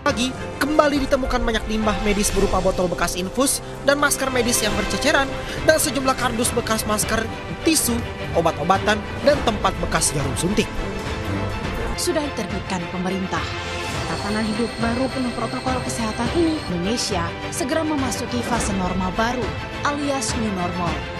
Pagi, kembali ditemukan banyak limbah medis berupa botol bekas infus dan masker medis yang berceceran dan sejumlah kardus bekas masker, tisu, obat-obatan, dan tempat bekas jarum suntik. Sudah diterbitkan pemerintah. Tatanan hidup baru penuh protokol kesehatan ini, Indonesia segera memasuki fase normal baru alias new normal.